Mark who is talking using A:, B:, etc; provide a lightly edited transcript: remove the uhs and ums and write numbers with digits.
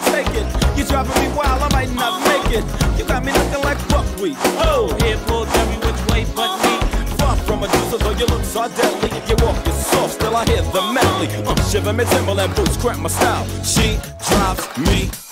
A: take it. You driving me wild, I might not make it. You got me looking like buckwheat. Oh,
B: Here pulled every which way but me.
A: far from a deuce, though your looks are deadly. You walk is soft, still I hear the medley. Shiver me Timberland boots, cramp my style. She drives me